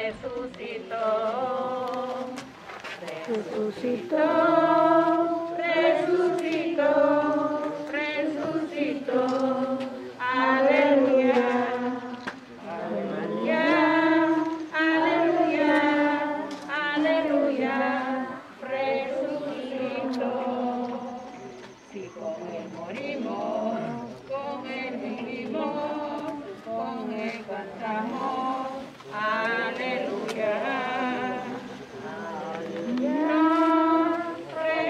resucitó, Resucitó, resucitó, resucitó, aleluya, aleluya, aleluya, aleluya, resucitó. Si con él morimos, con él vivimos, con él cantamos, aleluya. Aleluya,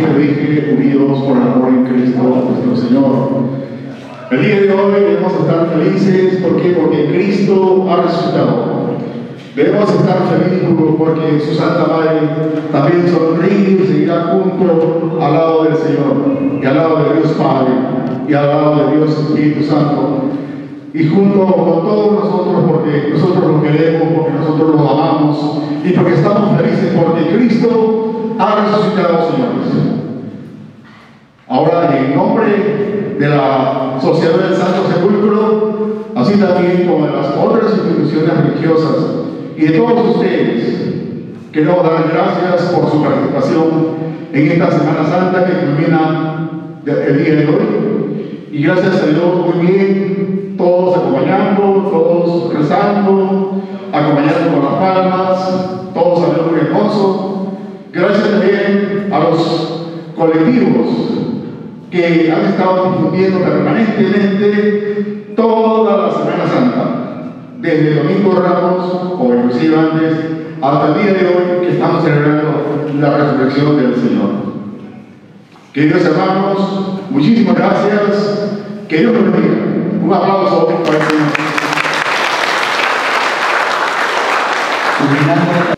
siempre dije, unidos por el amor en Cristo nuestro Señor. El día de hoy debemos estar felices, ¿por qué? Porque Cristo ha resucitado. Debemos estar felices porque su Santa Madre también sonríe y seguirá junto al lado del Señor, y al lado de Dios Padre, y al lado de Dios Espíritu Santo, y junto con todos nosotros, porque nosotros lo queremos, porque nosotros lo amamos, y porque estamos felices porque Cristo ha resucitado, señores. Ahora, en nombre de la Sociedad del Santo Sepulcro, así también como de las otras instituciones religiosas y de todos ustedes, queremos dar gracias por su participación en esta Semana Santa que culmina el día de hoy. Y gracias a Dios, muy bien, todos acompañando, todos rezando, acompañando con las palmas, todos saliendo muy hermoso. Gracias también a los colectivos que han estado difundiendo permanentemente toda la Semana Santa, desde Domingo Ramos, o inclusive antes, hasta el día de hoy que estamos celebrando la resurrección del Señor. Queridos hermanos, muchísimas gracias, que Dios los bendiga. Un aplauso para el Señor. Culminando